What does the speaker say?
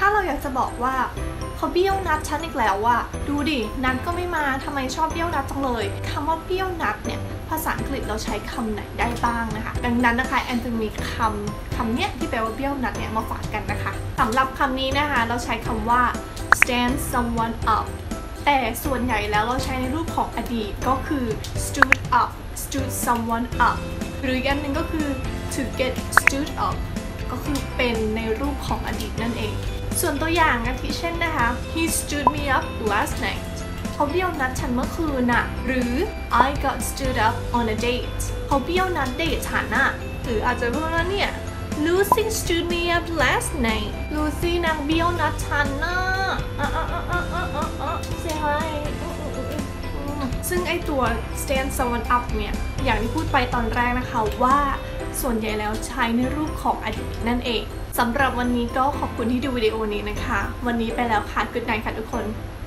ถ้าเราอยากจะบอกว่าเขาเบี้ยวนัดฉันอีกแล้วอะดูดินัดก็ไม่มาทำไมชอบเบี้ยวนัดจังเลยคำว่าเบี้ยวนัดเนี่ยภาษาอังกฤษเราใช้คำไหนได้บ้างนะคะดังนั้นนะคะแอนจึงมีคำเนี้ยที่แปลว่าเบี้ยวนัดเนี่ยมาฝากกันนะคะสำหรับคำนี้นะคะเราใช้คำว่า stand someone up แต่ส่วนใหญ่แล้วเราใช้ในรูปของอดีตก็คือ stood someone up หรืออันหนึ่งก็คือ to get stood up ก็คือเป็นในรูปของอดีตนั่นเองส่วนตัวอย่างอาทิเช่นนะคะ he stood me up last night เขาเบี้ยวนัดฉันเมื่อคืนน่ะหรือ I got stood up on a date เขาเบี้ยวนัดเดทฉันน่ะหรืออาจจะพูดว่าเนี่ย Lucy stood me up last night Lucy นางเบี้ยวนัดฉันน่ะเสียหายซึ่งไอตัว stand someone up เนี่ยอย่างที่พูดไปตอนแรกนะคะว่าส่วนใหญ่แล้วใช้ในรูปของอดีตนั่นเองสำหรับวันนี้ก็ขอบคุณที่ดูวิดีโอนี้นะคะวันนี้ไปแล้วค่ะ Good night ค่ะทุกคน